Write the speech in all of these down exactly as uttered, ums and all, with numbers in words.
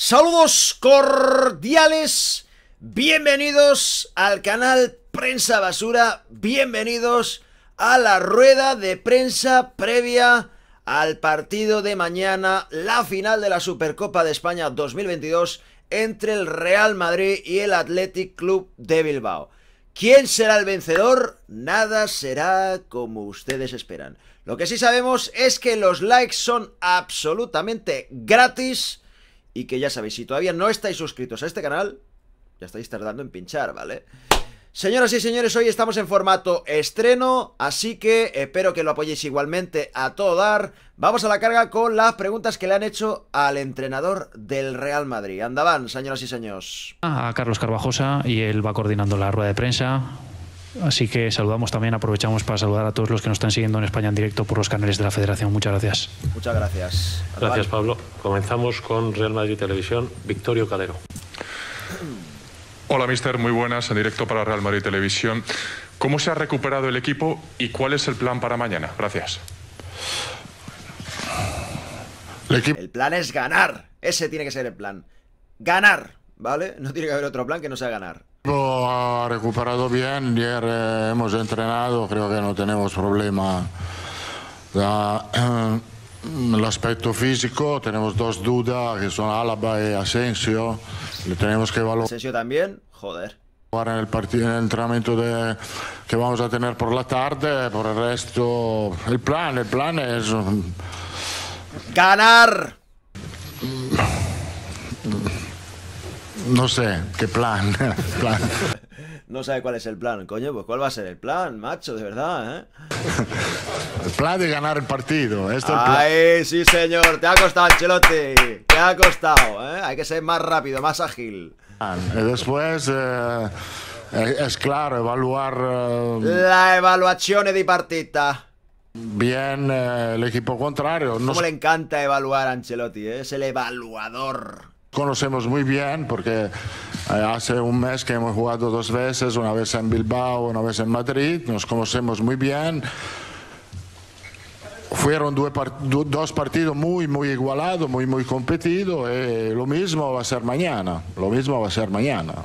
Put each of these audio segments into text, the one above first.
Saludos cordiales, bienvenidos al canal Prensa Basura, bienvenidos a la rueda de prensa previa al partido de mañana, la final de la Supercopa de España dos mil veintidós entre el Real Madrid y el Athletic Club de Bilbao. ¿Quién será el vencedor? Nada será como ustedes esperan. Lo que sí sabemos es que los likes son absolutamente gratis y que ya sabéis, si todavía no estáis suscritos a este canal, ya estáis tardando en pinchar, ¿vale? Señoras y señores, hoy estamos en formato estreno, así que espero que lo apoyéis igualmente a todo dar. Vamos a la carga con las preguntas que le han hecho al entrenador del Real Madrid. Andaban, señoras y señores. A Carlos Carvajosa, y él va coordinando la rueda de prensa. Así que saludamos también, aprovechamos para saludar a todos los que nos están siguiendo en España en directo por los canales de la Federación. Muchas gracias. Muchas gracias. Gracias, Pablo. Comenzamos con Real Madrid Televisión. Victorio Calero. Hola, mister, muy buenas, en directo para Real Madrid Televisión. ¿Cómo se ha recuperado el equipo y cuál es el plan para mañana? Gracias. El, equipo... el plan es ganar. Ese tiene que ser el plan. Ganar, ¿vale? No tiene que haber otro plan que no sea ganar. El equipo ha recuperado bien. Ayer eh, hemos entrenado, creo que no tenemos problema. La, eh, el aspecto físico, tenemos dos dudas que son Álava y Asensio. Le tenemos que evaluar. Asensio también, joder. En el partido, en el entrenamiento de, que vamos a tener por la tarde. Por el resto, el plan, el plan es ganar. No sé, ¿qué plan? plan. No sabe cuál es el plan, coño, pues cuál va a ser el plan, macho, de verdad, ¿eh? El plan de ganar el partido. Esto Ay, sí, señor, te ha costado, Ancelotti, te ha costado, ¿eh? Hay que ser más rápido, más ágil. Y después, eh, es claro, evaluar... Eh, la evaluación de partita. Bien eh, el equipo contrario. Cómo le encanta evaluar a Ancelotti, ¿eh? Es el evaluador. Conocemos muy bien porque hace un mes que hemos jugado dos veces, una vez en Bilbao, una vez en Madrid, nos conocemos muy bien. Fueron dos partidos muy, muy igualados, muy, muy competidos, y lo mismo va a ser mañana, lo mismo va a ser mañana.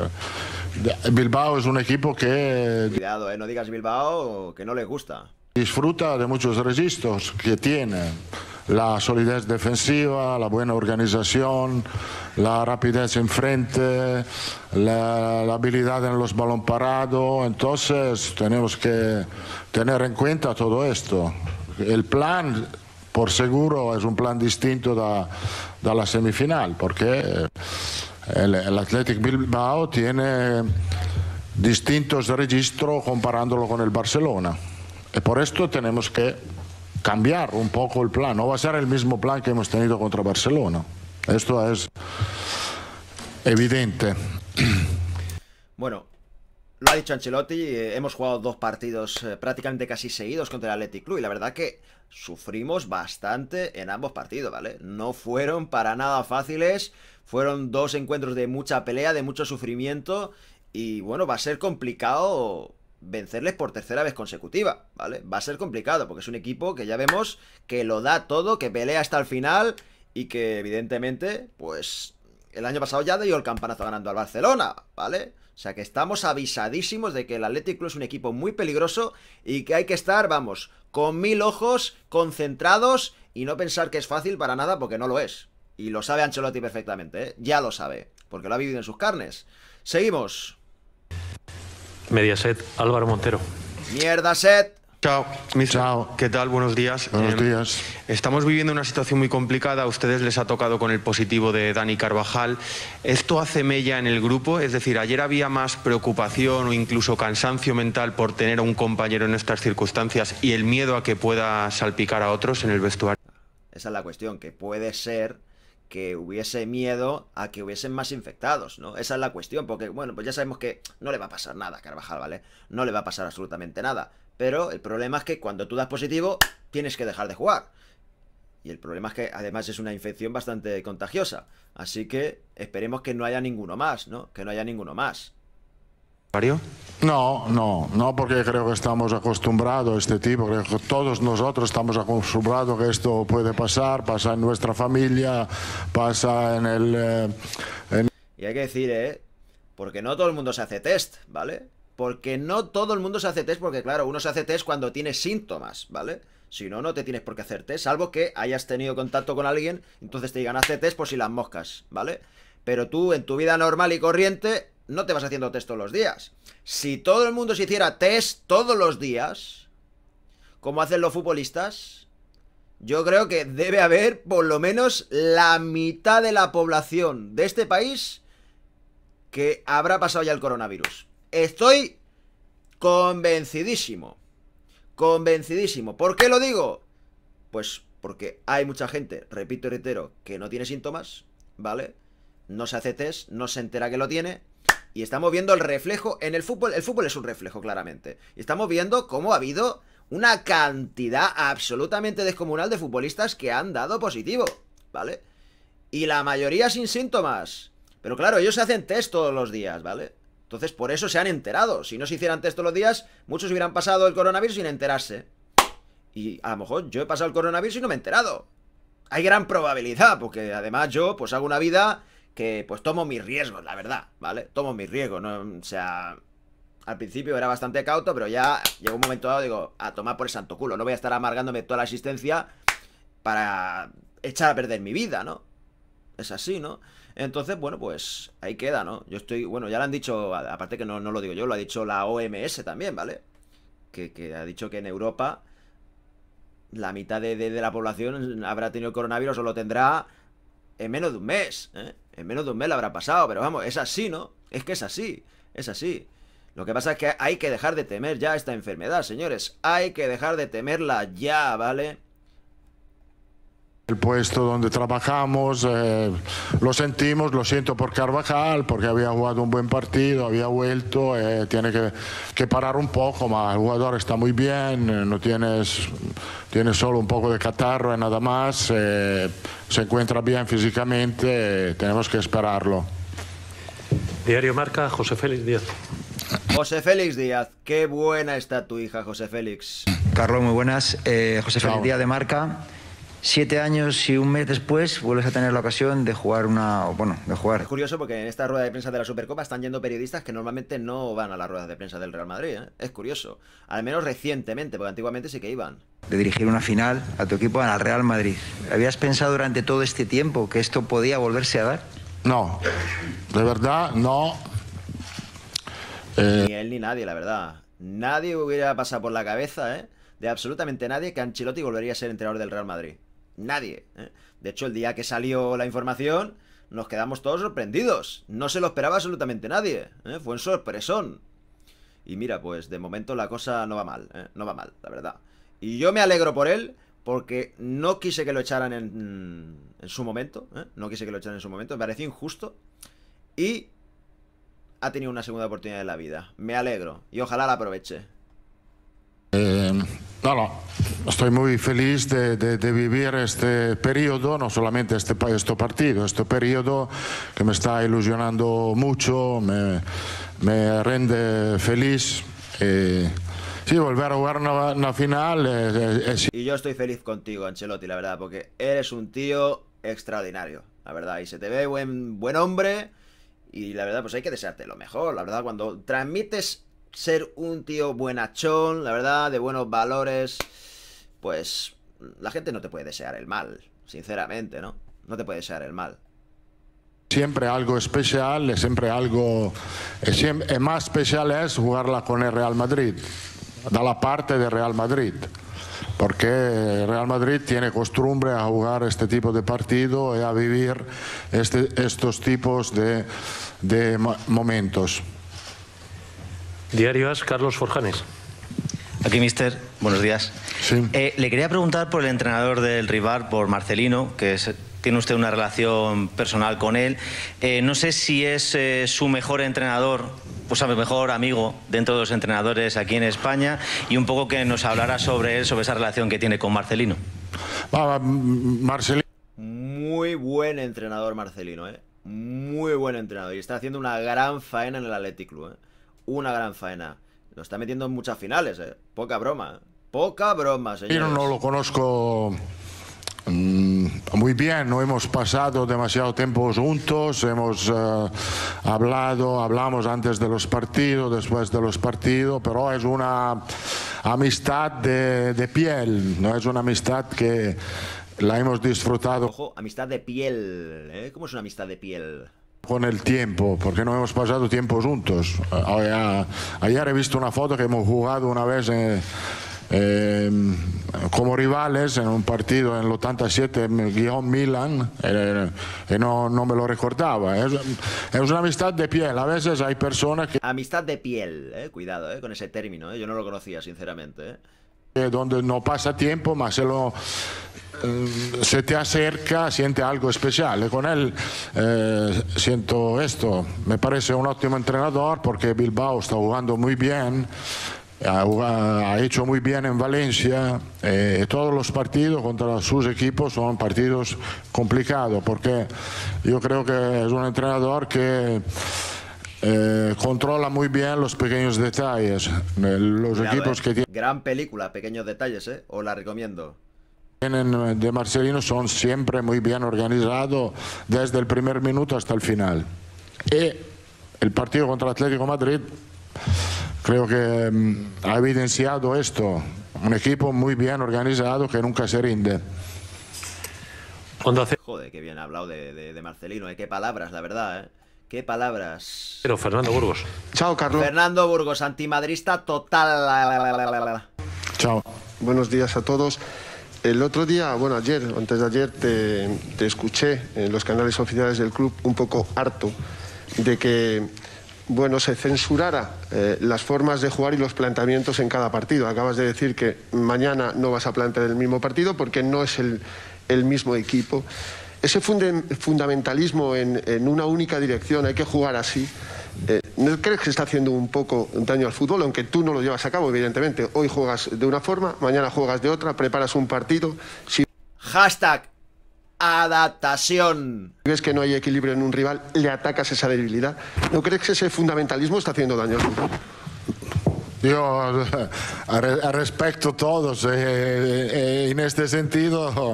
Bilbao es un equipo que... Cuidado, eh, no digas Bilbao, que no le gusta. Disfruta de muchos registros que tiene. La solidez defensiva, la buena organización, la rapidez enfrente, la, la habilidad en los balón parados. Entonces tenemos que tener en cuenta todo esto. El plan, por seguro, es un plan distinto de, de la semifinal, porque el, el Athletic Bilbao tiene distintos registros comparándolo con el Barcelona. Y por esto tenemos que cambiar un poco el plan. No va a ser el mismo plan que hemos tenido contra Barcelona. Esto es evidente. Bueno, lo ha dicho Ancelotti, eh, hemos jugado dos partidos eh, prácticamente casi seguidos contra el Athletic Club y la verdad que sufrimos bastante en ambos partidos, ¿vale? No fueron para nada fáciles, fueron dos encuentros de mucha pelea, de mucho sufrimiento y bueno, va a ser complicado vencerles por tercera vez consecutiva, ¿vale? Va a ser complicado porque es un equipo que ya vemos que lo da todo, que pelea hasta el final y que evidentemente, pues el año pasado ya dio el campanazo ganando al Barcelona, ¿vale? O sea que estamos avisadísimos de que el Athletic Club es un equipo muy peligroso y que hay que estar, vamos, con mil ojos concentrados y no pensar que es fácil para nada porque no lo es. Y lo sabe Ancelotti perfectamente, ¿eh? Ya lo sabe, porque lo ha vivido en sus carnes. Seguimos. Mediaset, Álvaro Montero. Mierda, Set. Chao, mister. Chao. ¿Qué tal? Buenos días. Buenos eh, días. Estamos viviendo una situación muy complicada. A ustedes les ha tocado con el positivo de Dani Carvajal. ¿Esto hace mella en el grupo? Es decir, ayer había más preocupación o incluso cansancio mental por tener a un compañero en estas circunstancias y el miedo a que pueda salpicar a otros en el vestuario. Esa es la cuestión, que puede ser que hubiese miedo a que hubiesen más infectados, ¿no? Esa es la cuestión, porque, bueno, pues ya sabemos que no le va a pasar nada a Carvajal, ¿vale? No le va a pasar absolutamente nada. Pero el problema es que cuando tú das positivo, tienes que dejar de jugar. Y el problema es que, además, es una infección bastante contagiosa. Así que esperemos que no haya ninguno más, ¿no? Que no haya ninguno más. Mario. No, no, no, porque creo que estamos acostumbrados a este tipo, creo que todos nosotros estamos acostumbrados que esto puede pasar, pasa en nuestra familia, pasa en el... Eh, en... Y hay que decir, ¿eh? Porque no todo el mundo se hace test, ¿vale? Porque no todo el mundo se hace test, porque claro, uno se hace test cuando tiene síntomas, ¿vale? Si no, no te tienes por qué hacer test, salvo que hayas tenido contacto con alguien, entonces te digan, hazte test por si las moscas, ¿vale? Pero tú, en tu vida normal y corriente, no te vas haciendo test todos los días. Si todo el mundo se hiciera test todos los días, como hacen los futbolistas, yo creo que debe haber por lo menos la mitad de la población de este país que habrá pasado ya el coronavirus. Estoy convencidísimo. Convencidísimo. ¿Por qué lo digo? Pues porque hay mucha gente, repito y reitero, que no tiene síntomas, ¿vale? No se hace test, no se entera que lo tiene. Y estamos viendo el reflejo en el fútbol. El fútbol es un reflejo, claramente. Y estamos viendo cómo ha habido una cantidad absolutamente descomunal de futbolistas que han dado positivo, ¿vale? Y la mayoría sin síntomas. Pero claro, ellos se hacen test todos los días, ¿vale? Entonces por eso se han enterado. Si no se hicieran test todos los días, muchos hubieran pasado el coronavirus sin enterarse. Y a lo mejor yo he pasado el coronavirus y no me he enterado. Hay gran probabilidad, porque además yo pues hago una vida que pues tomo mis riesgos, la verdad, ¿vale? Tomo mis riesgos, ¿no? O sea, al principio era bastante cauto, pero ya llegó un momento dado, digo, a tomar por el santo culo. No voy a estar amargándome toda la existencia para echar a perder mi vida, ¿no? Es así, ¿no? Entonces, bueno, pues ahí queda, ¿no? Yo estoy, bueno, ya lo han dicho, aparte que no, no lo digo yo, lo ha dicho la O M S también, ¿vale? Que, que ha dicho que en Europa la mitad de, de, de la población habrá tenido el coronavirus o lo tendrá en menos de un mes, ¿eh? En menos de un mes lo habrá pasado, pero vamos, es así, ¿no? Es que es así, es así. Lo que pasa es que hay que dejar de temer ya esta enfermedad, señores. Hay que dejar de temerla ya, ¿vale? El puesto donde trabajamos, eh, lo sentimos, lo siento por Carvajal, porque había jugado un buen partido, había vuelto, eh, tiene que, que parar un poco, pero el jugador está muy bien, eh, no tienes, tiene solo un poco de catarro y nada más, eh, se encuentra bien físicamente, eh, tenemos que esperarlo. Diario Marca, José Félix Díaz. José Félix Díaz, qué buena está tu hija, José Félix. Carlos, muy buenas. Eh, José Chao. Félix Díaz de Marca. Siete años y un mes después vuelves a tener la ocasión de jugar una... Bueno, de jugar. Es curioso porque en esta rueda de prensa de la Supercopa están yendo periodistas que normalmente no van a las ruedas de prensa del Real Madrid, ¿eh? Es curioso. Al menos recientemente, porque antiguamente sí que iban. De dirigir una final a tu equipo, al Real Madrid. ¿Habías pensado durante todo este tiempo que esto podía volverse a dar? No, de verdad, no. Eh... Ni él ni nadie, la verdad. Nadie hubiera pasado por la cabeza, ¿eh? De absolutamente nadie que Ancelotti volvería a ser entrenador del Real Madrid. Nadie, ¿eh? De hecho, el día que salió la información, nos quedamos todos sorprendidos. No se lo esperaba absolutamente nadie, ¿eh? Fue un sorpresón. Y mira, pues de momento la cosa no va mal, ¿eh? No va mal, la verdad. Y yo me alegro por él, porque no quise que lo echaran en, en su momento, ¿eh? No quise que lo echaran en su momento, me pareció injusto. Y ha tenido una segunda oportunidad en la vida. Me alegro, y ojalá la aproveche. Eh, no, no, estoy muy feliz de, de, de vivir este periodo, no solamente este, este partido, este periodo que me está ilusionando mucho, me, me rinde feliz. Eh, sí, volver a jugar una, una final. Eh, eh, y yo estoy feliz contigo, Ancelotti, la verdad, porque eres un tío extraordinario, la verdad, y se te ve buen, buen hombre, y la verdad, pues hay que desearte lo mejor, la verdad, cuando transmites ser un tío buenachón, la verdad, de buenos valores, pues la gente no te puede desear el mal, sinceramente, ¿no? No te puede desear el mal. Siempre algo especial, siempre algo, siempre, más especial es jugarla con el Real Madrid, da la parte del Real Madrid, porque el Real Madrid tiene costumbre a jugar este tipo de partido y a vivir este, estos tipos de, de momentos. Diario As, Carlos Forjanes. Aquí, mister. Buenos días. Sí. Eh, le quería preguntar por el entrenador del rival, por Marcelino, que es, tiene usted una relación personal con él. Eh, no sé si es eh, su mejor entrenador, pues a mi mejor amigo dentro de los entrenadores aquí en España, y un poco que nos hablara sobre él, sobre esa relación que tiene con Marcelino. Ah, Marcelino. Muy buen entrenador Marcelino, ¿eh? Muy buen entrenador. Y está haciendo una gran faena en el Athletic Club, ¿eh? una gran faena. Lo está metiendo en muchas finales, eh. Poca broma, ¿eh? Poca broma, señores. Yo no lo conozco mmm, muy bien, no hemos pasado demasiado tiempo juntos, hemos uh, hablado, hablamos antes de los partidos, después de los partidos, pero es una amistad de, de piel, no es una amistad que la hemos disfrutado. Ojo, amistad de piel, ¿eh? ¿Cómo es una amistad de piel? Con el tiempo, porque no hemos pasado tiempo juntos. Ayer, ayer he visto una foto que hemos jugado una vez en, eh, como rivales en un partido en el ochenta y siete guión Milan, eh, y no, no me lo recordaba. Es, es una amistad de piel. A veces hay personas que... Amistad de piel, eh, cuidado eh, con ese término, eh. Yo no lo conocía, sinceramente. Eh. Donde no pasa tiempo, mas se lo... se te acerca, siente algo especial. Con él eh, siento esto. Me parece un óptimo entrenador porque Bilbao está jugando muy bien, ha, ha hecho muy bien en Valencia. Eh, todos los partidos contra sus equipos son partidos complicados porque yo creo que es un entrenador que Eh, controla muy bien los pequeños detalles. Los Cuidado, equipos eh. que tienen... Gran película, Pequeños Detalles, ¿eh? Os la recomiendo. de Marcelino son siempre muy bien organizados desde el primer minuto hasta el final. Y el partido contra Atlético de Madrid creo que um, ha evidenciado esto. Un equipo muy bien organizado que nunca se rinde. Joder, qué bien ha hablado de, de, de Marcelino, ¿eh? Qué palabras, la verdad, ¿eh? Qué palabras. Pero Fernando Burgos. Chao, Carlos. Fernando Burgos, antimadrista total. Chao. Buenos días a todos. El otro día, bueno, ayer, antes de ayer, te, te escuché en los canales oficiales del club un poco harto de que, bueno, se censurara eh, las formas de jugar y los planteamientos en cada partido. Acabas de decir que mañana no vas a plantear el mismo partido porque no es el, el mismo equipo. Ese fundamentalismo en, en una única dirección, hay que jugar así. Eh, ¿No crees que se está haciendo un poco daño al fútbol? Aunque tú no lo llevas a cabo, evidentemente. Hoy juegas de una forma, mañana juegas de otra, preparas un partido. Si Hashtag adaptación. ves que no hay equilibrio en un rival, le atacas esa debilidad. ¿No crees que ese fundamentalismo está haciendo daño al fútbol? Yo respeto todos, eh, eh, en este sentido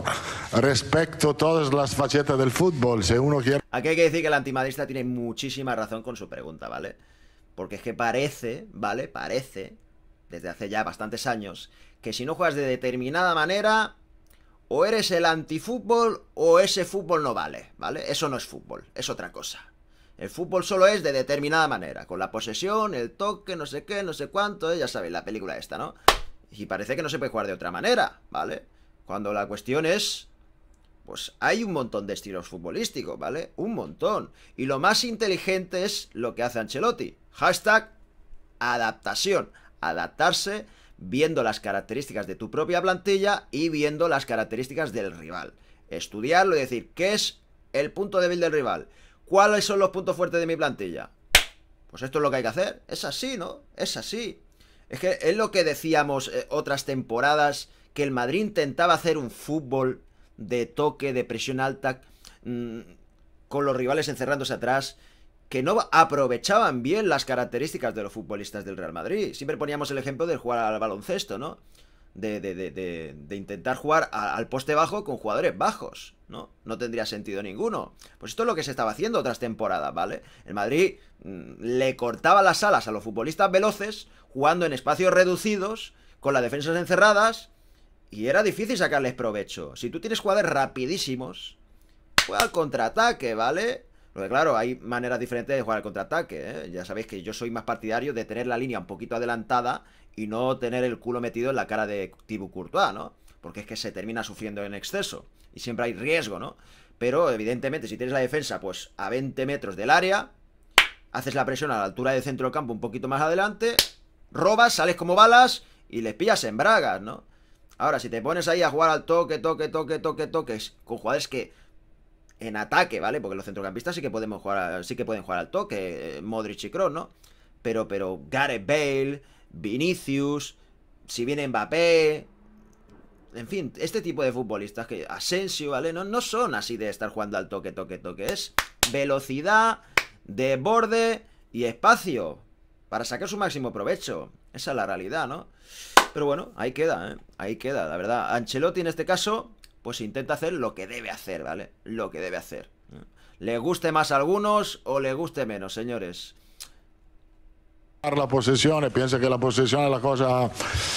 respeto todas las facetas del fútbol. Si uno quiere... Aquí hay que decir que el antimadrista tiene muchísima razón con su pregunta, ¿vale? Porque es que parece, ¿vale? Parece, desde hace ya bastantes años, que si no juegas de determinada manera, o eres el antifútbol o ese fútbol no vale, ¿vale? Eso no es fútbol, es otra cosa. El fútbol solo es de determinada manera, con la posesión, el toque, no sé qué, no sé cuánto, ¿eh? Ya sabéis, la película esta, ¿no? Y parece que no se puede jugar de otra manera, ¿vale? Cuando la cuestión es... Pues hay un montón de estilos futbolísticos, ¿vale? Un montón. Y lo más inteligente es lo que hace Ancelotti. Hashtag adaptación. Adaptarse viendo las características de tu propia plantilla y viendo las características del rival. Estudiarlo y decir, ¿qué es el punto débil del rival? ¿Cuáles son los puntos fuertes de mi plantilla? Pues esto es lo que hay que hacer. Es así, ¿no? Es así. Es que es lo que decíamos eh, otras temporadas, que el Madrid intentaba hacer un fútbol de toque, de presión alta, mmm, con los rivales encerrándose atrás, que no aprovechaban bien las características de los futbolistas del Real Madrid. Siempre poníamos el ejemplo de jugar al baloncesto, ¿no? De, de, de, de, de intentar jugar a, al poste bajo con jugadores bajos, ¿no? No tendría sentido ninguno. Pues esto es lo que se estaba haciendo otras temporadas, ¿vale? El Madrid mmm, le cortaba las alas a los futbolistas veloces, jugando en espacios reducidos, con las defensas encerradas, y era difícil sacarles provecho. Si tú tienes jugadores rapidísimos, juega al contraataque, ¿vale? Porque claro, hay maneras diferentes de jugar al contraataque, ¿eh? Ya sabéis que yo soy más partidario de tener la línea un poquito adelantada y no tener el culo metido en la cara de Thibaut Courtois, ¿no? Porque es que se termina sufriendo en exceso y siempre hay riesgo, ¿no? Pero evidentemente si tienes la defensa pues a veinte metros del área, haces la presión a la altura del centro del campo un poquito más adelante, robas, sales como balas y les pillas en bragas, ¿no? Ahora, si te pones ahí a jugar al toque, toque, toque, toque, toques, con jugadores que en ataque, ¿vale? Porque los centrocampistas sí que podemos jugar, sí que pueden jugar al toque, Modric y Kroos, ¿no? Pero, pero Gareth Bale, Vinicius, si viene Mbappé, en fin, este tipo de futbolistas que Asensio, ¿vale? No, no son así de estar jugando al toque, toque, toque. Es velocidad, desborde y espacio. para sacar su máximo provecho. Esa es la realidad, ¿no? Pero bueno, ahí queda, ¿eh? Ahí queda, la verdad. Ancelotti en este caso, pues intenta hacer lo que debe hacer, ¿vale? Lo que debe hacer. Le guste más a algunos o le guste menos, señores. La posesión, pienso que la posesión es la cosa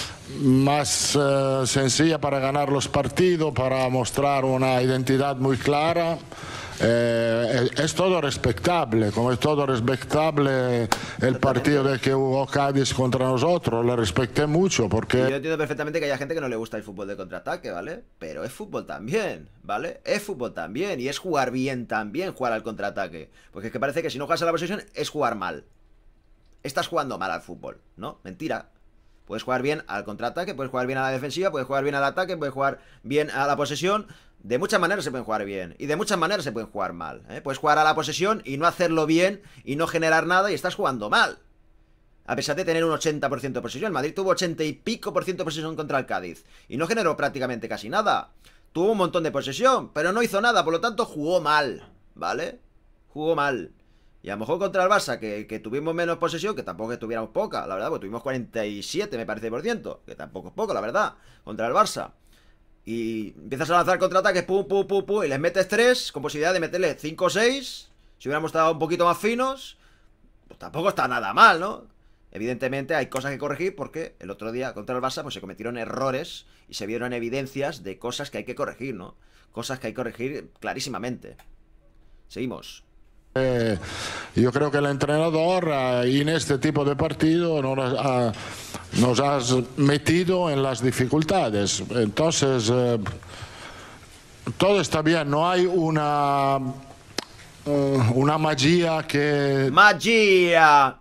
más uh, sencilla para ganar los partidos, para mostrar una identidad muy clara. Eh, es, es todo respetable, como es todo respetable el partido de que hubo Cádiz contra nosotros, le respeté mucho porque... Yo entiendo perfectamente que haya gente que no le gusta el fútbol de contraataque, ¿vale? Pero es fútbol también, ¿vale? Es fútbol también y es jugar bien también, jugar al contraataque. Porque es que parece que si no juegas a la posesión es jugar mal. Estás jugando mal al fútbol, ¿no? Mentira. Puedes jugar bien al contraataque, puedes jugar bien a la defensiva, puedes jugar bien al ataque, puedes jugar bien a la posesión. De muchas maneras se pueden jugar bien y de muchas maneras se pueden jugar mal, ¿eh? Puedes jugar a la posesión y no hacerlo bien y no generar nada y estás jugando mal. A pesar de tener un ochenta por ciento de posesión. El Madrid tuvo ochenta y pico por ciento de posesión contra el Cádiz y no generó prácticamente casi nada. Tuvo un montón de posesión, pero no hizo nada, por lo tanto jugó mal, ¿vale? Jugó mal. Y a lo mejor contra el Barça, que, que tuvimos menos posesión, que tampoco que tuviéramos poca, la verdad, porque tuvimos cuarenta y siete, me parece, por ciento, que tampoco es poco, la verdad, contra el Barça. Y empiezas a lanzar contraataques, pum, pum, pum, pum, y les metes tres, con posibilidad de meterle cinco o seis. Si hubiéramos estado un poquito más finos, pues tampoco está nada mal, ¿no? Evidentemente hay cosas que corregir porque el otro día contra el Barça pues se cometieron errores y se vieron evidencias de cosas que hay que corregir, ¿no? Cosas que hay que corregir clarísimamente. Seguimos. Eh, yo creo que el entrenador eh, en este tipo de partido nos ha, nos ha metido en las dificultades. Entonces, eh, todo está bien, no hay una, uh, una magia que... ¡Magia!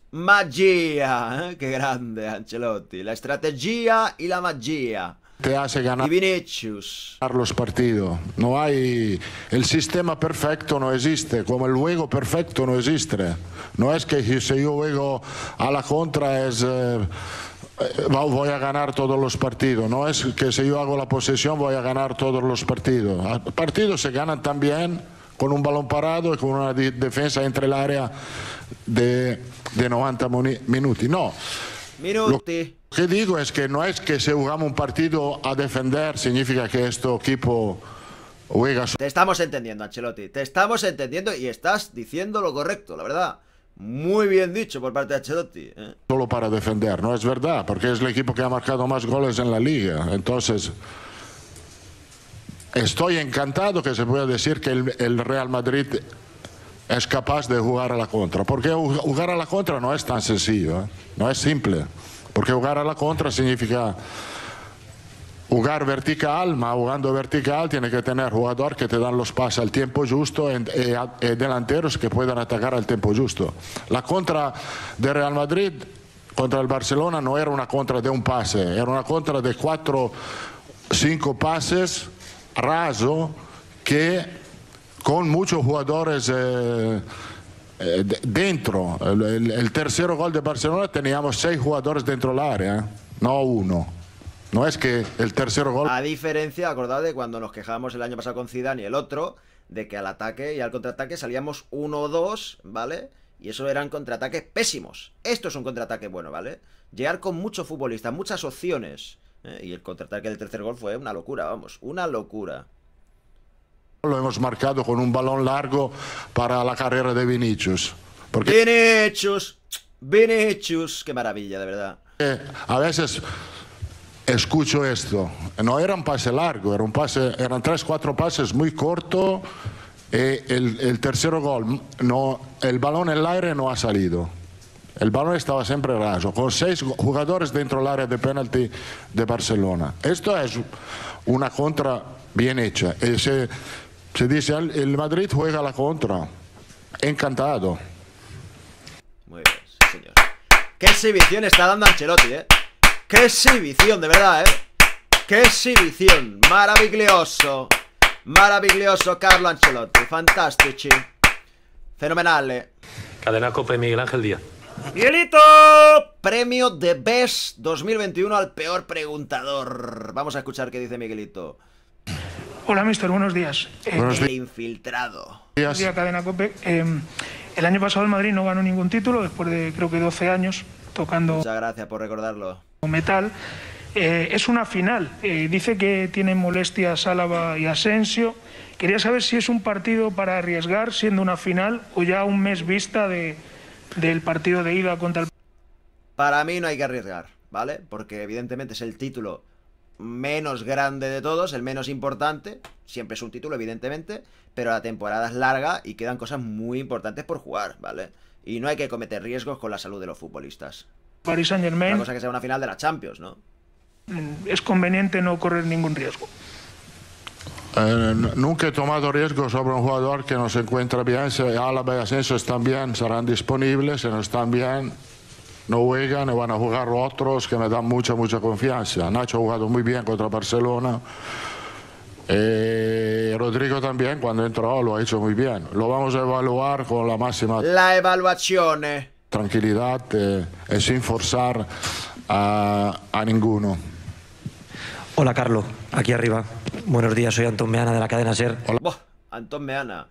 ¡Magia! ¿Eh? ¡Qué grande Ancelotti! La estrategia y la magia. Te hace ganar los partidos. No hay el sistema perfecto, no existe, como el juego perfecto no existe. No es que si yo juego a la contra es eh, voy a ganar todos los partidos. No es que si yo hago la posesión voy a ganar todos los partidos. Los partidos se ganan también con un balón parado y con una defensa entre el área de, de noventa minutos. No. Minuti. Lo que digo es que no es que si jugamos un partido a defender significa que este equipo juega... Te estamos entendiendo, Ancelotti, te estamos entendiendo y estás diciendo lo correcto, la verdad. Muy bien dicho por parte de Ancelotti, ¿eh? Solo para defender, no es verdad, porque es el equipo que ha marcado más goles en la liga. Entonces, estoy encantado que se pueda decir que el, el Real Madrid es capaz de jugar a la contra, porque jugar a la contra no es tan sencillo, ¿eh? No es simple. Porque jugar a la contra significa jugar vertical, mas jugando vertical tiene que tener jugadores que te dan los pases al tiempo justo y, y, y delanteros que puedan atacar al tiempo justo. La contra de Real Madrid contra el Barcelona no era una contra de un pase, era una contra de cuatro, cinco pases raso que con muchos jugadores... Eh, dentro. El, el tercer gol de Barcelona teníamos seis jugadores dentro del área, no uno. No es que el tercer gol... A diferencia, acordad de cuando nos quejábamos el año pasado con Zidane y el otro, de que al ataque y al contraataque salíamos uno o dos, ¿vale? Y eso eran contraataques pésimos. Esto es un contraataque bueno, ¿vale? Llegar con muchos futbolistas, muchas opciones, ¿eh? Y el contraataque del tercer gol fue una locura, vamos, una locura. Lo hemos marcado con un balón largo para la carrera de Vinicius. Porque... Vinicius, Vinicius, qué maravilla, de verdad. Eh, a veces escucho esto, no era un pase largo, era un pase, eran tres, cuatro pases muy cortos y el, el tercer gol, no, el balón en el aire no ha salido. El balón estaba siempre raso, con seis jugadores dentro del área de penalti de Barcelona. Esto es una contra bien hecha. Y se, se dice, el, el Madrid juega la contra. Encantado. Muy bien, sí, señor. Qué exhibición está dando Ancelotti, ¿eh? Qué exhibición, de verdad, ¿eh? Qué exhibición. Maravilloso. Maravilloso Carlo Ancelotti. Fantastici. Fenomenale. Cadena Cope, Miguel Ángel Díaz. Miguelito, premio de Best dos mil veintiuno al peor preguntador. Vamos a escuchar qué dice Miguelito. Hola, mister, buenos días. Buenos días. El infiltrado. Buenos días, Cadena Cope. Eh, El año pasado el Madrid no ganó ningún título, después de creo que doce años tocando... Muchas gracias por recordarlo. ...metal. Eh, es una final. Eh, dice que tienen molestias Álava y Asensio. Quería saber si es un partido para arriesgar siendo una final o ya un mes vista de, del partido de ida contra el... Para mí no hay que arriesgar, ¿vale? Porque evidentemente es el título menos grande de todos, el menos importante. Siempre es un título, evidentemente, pero la temporada es larga y quedan cosas muy importantes por jugar, ¿vale? Y no hay que cometer riesgos con la salud de los futbolistas. Paris Saint-Germain. Una cosa que sea una final de la Champions, ¿no? Es conveniente no correr ningún riesgo. Eh, nunca he tomado riesgo sobre un jugador que no se encuentra bien. Si Álava y Asensio están bien, serán disponibles. Si no están bien, no juegan y van a jugar otros que me dan mucha, mucha confianza. Nacho ha jugado muy bien contra Barcelona. Eh, Rodrigo también, cuando entró, lo ha hecho muy bien. Lo vamos a evaluar con la máxima... La evaluación. Tranquilidad eh, y sin forzar a, a ninguno. Hola, Carlos, aquí arriba. Buenos días, soy Antón Meana de la cadena SER. Hola. Buah, Antón Meana.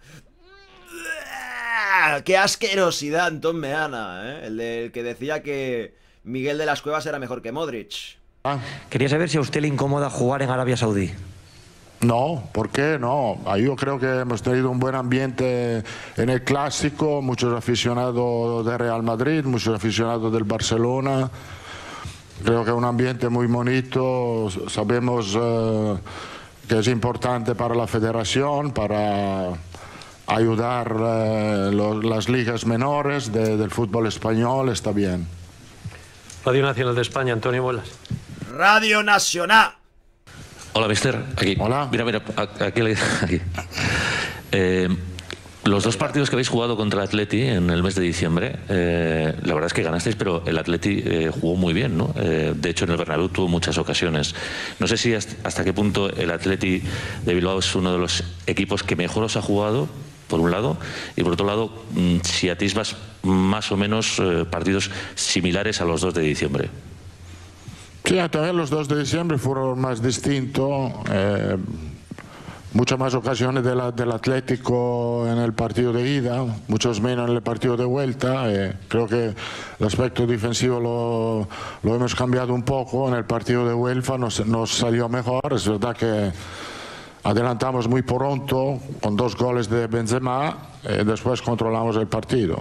¡Qué asquerosidad, Antón Meana! ¿eh? El del que decía que Miguel de las Cuevas era mejor que Modric. Ah. Quería saber si a usted le incomoda jugar en Arabia Saudí. No, ¿por qué no? Yo creo que hemos tenido un buen ambiente en el Clásico, muchos aficionados de Real Madrid, muchos aficionados del Barcelona. Creo que es un ambiente muy bonito, sabemos eh, que es importante para la federación, para ayudar eh, los, las ligas menores de, del fútbol español, está bien. Radio Nacional de España, Antonio Muelas. Radio Nacional. Hola, mister. Aquí. Hola. Mira, mira, aquí. aquí. Eh, los dos partidos que habéis jugado contra el Atleti en el mes de diciembre, eh, la verdad es que ganasteis, pero el Atleti eh, jugó muy bien, ¿no? Eh, de hecho, en el Bernabéu tuvo muchas ocasiones. No sé si hasta, hasta qué punto el Atleti de Bilbao es uno de los equipos que mejor os ha jugado, por un lado, y por otro lado, si atisbas más o menos eh, partidos similares a los dos de diciembre. Sí, también los dos de diciembre fueron más distintos, eh, muchas más ocasiones de la, del Atlético en el partido de ida, muchos menos en el partido de vuelta. Eh, creo que el aspecto defensivo lo, lo hemos cambiado un poco, en el partido de vuelta nos, nos salió mejor, es verdad que adelantamos muy pronto con dos goles de Benzema y después controlamos el partido.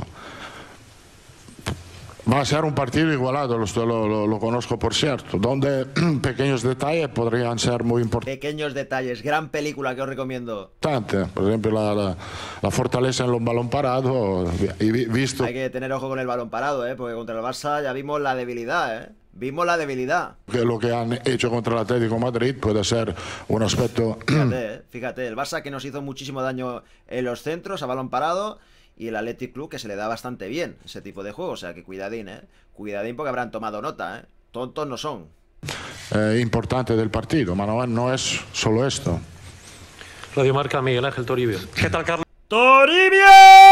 Va a ser un partido igualado, lo, lo, lo conozco por cierto, donde pequeños detalles podrían ser muy importantes. Pequeños detalles, gran película que os recomiendo. Por ejemplo, la, la, la fortaleza en el balón parado. Y visto... Hay que tener ojo con el balón parado, ¿eh? Porque contra el Barça ya vimos la debilidad, ¿eh? Vimos la debilidad. Que lo que han hecho contra el Atlético de Madrid puede ser un aspecto... Fíjate, ¿eh? Fíjate, el Barça que nos hizo muchísimo daño en los centros, a balón parado... Y el Athletic Club que se le da bastante bien ese tipo de juego. O sea que cuidadín, ¿eh? Cuidadín porque habrán tomado nota, ¿eh? Tontos no son. Eh, importante del partido, Manuel, no es solo esto. Radio Marca, Miguel Ángel Toribio. ¿Qué tal, Carlos? ¡Toribio!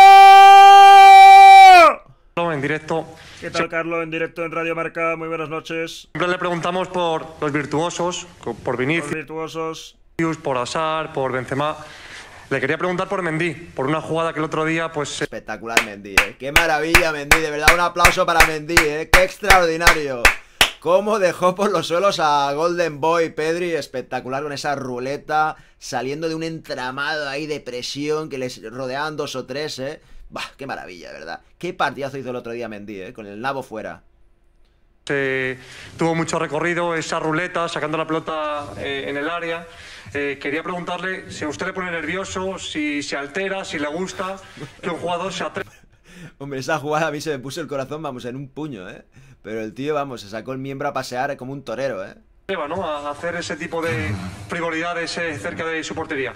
En directo. ¿Qué tal, Carlos? En directo en Radio Marca. Muy buenas noches. Siempre le preguntamos por los virtuosos, por Vinicius, los virtuosos. por Hazard, por Benzema. Le quería preguntar por Mendy, por una jugada que el otro día, pues... Espectacular Mendy, ¿eh? ¡Qué maravilla Mendy! De verdad, un aplauso para Mendy, ¿eh? ¡Qué extraordinario! Cómo dejó por los suelos a Golden Boy Pedri, espectacular con esa ruleta, saliendo de un entramado ahí de presión que les rodeaban dos o tres, ¿eh? ¡Bah! ¡Qué maravilla, de verdad! ¡Qué partidazo hizo el otro día Mendy, ¿eh? Con el nabo fuera. Eh, tuvo mucho recorrido, esa ruleta, sacando la pelota eh, en el área. Eh, quería preguntarle si a usted le pone nervioso, si se altera, si le gusta que un jugador se atreva. Hombre, esa jugada a mí se me puso el corazón, vamos, en un puño, ¿eh? Pero el tío, vamos, se sacó el miembro a pasear como un torero, ¿eh? ¿No? A hacer ese tipo de frivolidades eh, cerca de su portería.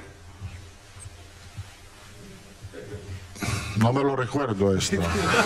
No me lo recuerdo esto.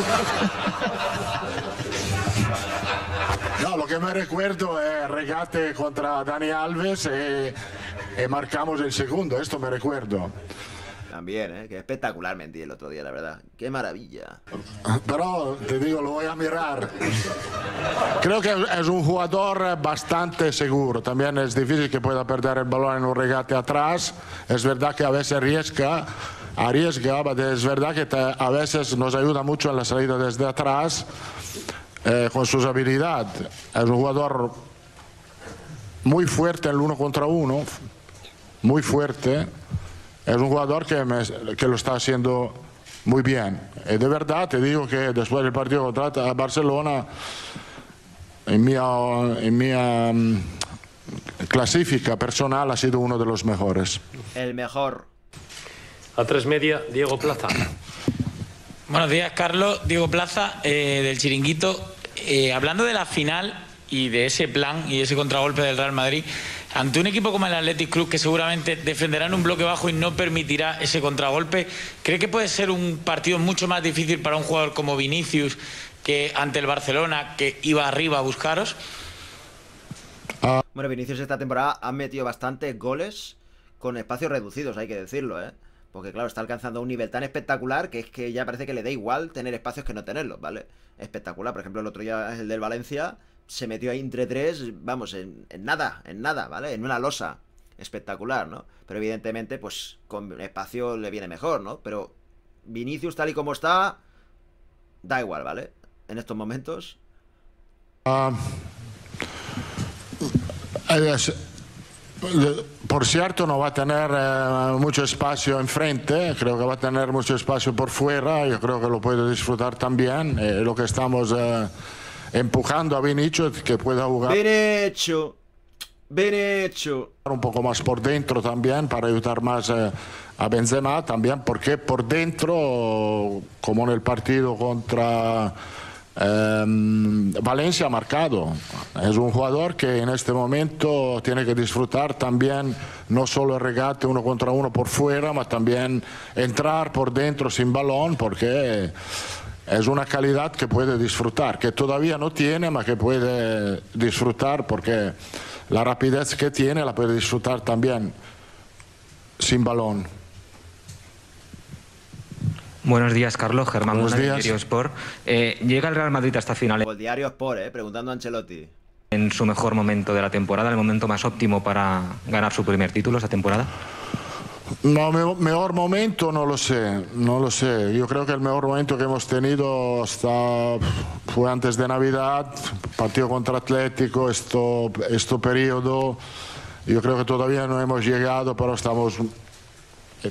No, lo que me recuerdo es el regate contra Dani Alves y, y marcamos el segundo, esto me recuerdo. También, ¿eh? Que espectacular Mendy el otro día, la verdad. ¡Qué maravilla! Pero, te digo, lo voy a mirar. Creo que es un jugador bastante seguro. También es difícil que pueda perder el balón en un regate atrás. Es verdad que a veces arriesga, arriesga, es verdad que te, a veces nos ayuda mucho en la salida desde atrás eh, con sus habilidades. Es un jugador muy fuerte en el uno contra uno, muy fuerte. Es un jugador que, me, que lo está haciendo muy bien. Y de verdad te digo que después del partido contra Barcelona, en mi, en mi um, clasifica personal ha sido uno de los mejores. El mejor. A tres media, Diego Plaza. Buenos días, Carlos. Diego Plaza, eh, del Chiringuito. Eh, hablando de la final y de ese plan y ese contragolpe del Real Madrid, ante un equipo como el Athletic Club, que seguramente defenderá en un bloque bajo y no permitirá ese contragolpe, ¿cree que puede ser un partido mucho más difícil para un jugador como Vinicius que ante el Barcelona, que iba arriba a buscaros? Bueno, Vinicius esta temporada ha metido bastantes goles con espacios reducidos, hay que decirlo, ¿eh? Porque claro, está alcanzando un nivel tan espectacular que es que ya parece que le da igual tener espacios que no tenerlos, ¿vale? Espectacular. Por ejemplo, el otro día, el del Valencia, se metió ahí entre tres, vamos, en, en nada, en nada, ¿vale? En una losa. Espectacular, ¿no? Pero evidentemente, pues con espacio le viene mejor, ¿no? Pero Vinicius, tal y como está, da igual, ¿vale? En estos momentos. Uh, es, por cierto, no va a tener eh, mucho espacio enfrente, creo que va a tener mucho espacio por fuera, yo creo que lo puede disfrutar también. Eh, lo que estamos eh, empujando a Vinicius, que pueda jugar. Bien hecho, bien hecho. Un poco más por dentro también, para ayudar más eh, a Benzema también, porque por dentro, como en el partido contra eh, Valencia, ha marcado. Es un jugador que en este momento tiene que disfrutar también, no solo el regate uno contra uno por fuera, pero también entrar por dentro sin balón, porque es una calidad que puede disfrutar, que todavía no tiene, pero que puede disfrutar, porque la rapidez que tiene la puede disfrutar también sin balón. Buenos días, Carlos. Germán Buenos Mona, días. del Diario Sport. Eh, llega el Real Madrid a esta final O el Diario Sport, eh, preguntando a Ancelotti. en su mejor momento de la temporada, el momento más óptimo para ganar su primer título esta temporada. No, me- mejor momento no lo sé, no lo sé. Yo creo que el mejor momento que hemos tenido hasta fue antes de Navidad, partido contra Atlético, esto, este periodo. Yo creo que todavía no hemos llegado, pero estamos. eh,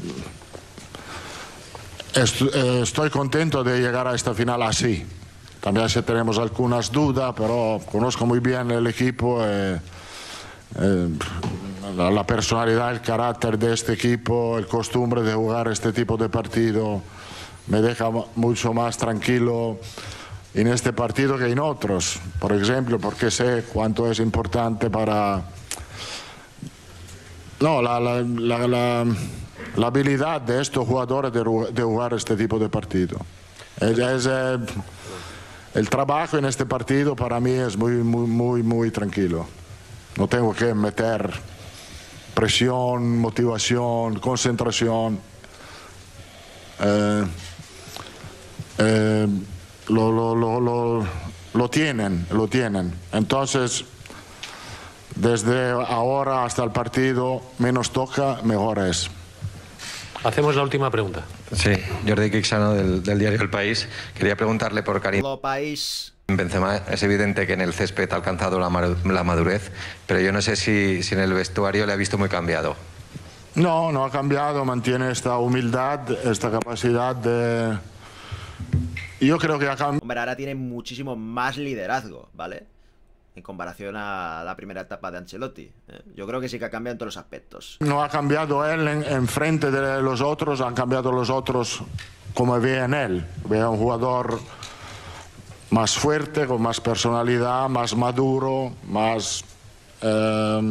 est- eh, estoy contento de llegar a esta final así. También si tenemos algunas dudas, pero conozco muy bien el equipo. eh, eh, la, la personalidad, el carácter de este equipo, el costumbre de jugar este tipo de partido me deja mu- mucho más tranquilo en este partido que en otros, por ejemplo, porque sé cuánto es importante para no, la, la, la, la, la habilidad de estos jugadores de, ru- de jugar este tipo de partido. Es, es, eh, el trabajo en este partido para mí es muy, muy, muy, muy tranquilo. No tengo que meter presión, motivación, concentración. Eh, eh, lo, lo, lo, lo, lo tienen, lo tienen. Entonces, desde ahora hasta el partido, menos toca, mejor es. Hacemos la última pregunta. Sí, Jordi Quixano del, del diario El País. Quería preguntarle por Karim Todo país. Benzema. Es evidente que en el césped ha alcanzado la, ma- la madurez, pero yo no sé si, si en el vestuario le ha visto muy cambiado. No, no ha cambiado, mantiene esta humildad, esta capacidad de. Yo creo que ha cambiado. Hombre, ahora tiene muchísimo más liderazgo, ¿vale? En comparación a la primera etapa de Ancelotti. ¿eh? Yo creo que sí que ha cambiado en todos los aspectos. No ha cambiado él en, en frente de los otros, han cambiado los otros como ve en él. Ve a un jugador más fuerte, con más personalidad, más maduro, más eh,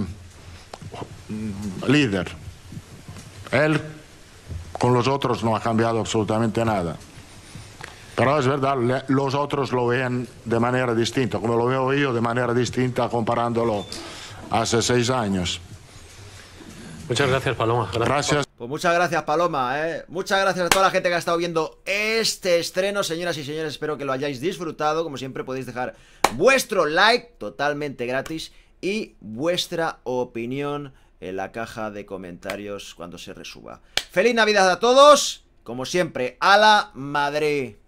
líder. Él con los otros no ha cambiado absolutamente nada. Pero es verdad, le- los otros lo ven de manera distinta, como lo veo yo de manera distinta comparándolo hace seis años. Muchas gracias, Paloma. Gracias. Pues muchas gracias, Paloma, ¿eh? Muchas gracias a toda la gente que ha estado viendo este estreno, señoras y señores. Espero que lo hayáis disfrutado. Como siempre, podéis dejar vuestro like totalmente gratis y vuestra opinión en la caja de comentarios cuando se resuba. ¡Feliz Navidad a todos! como siempre, a la Madrid.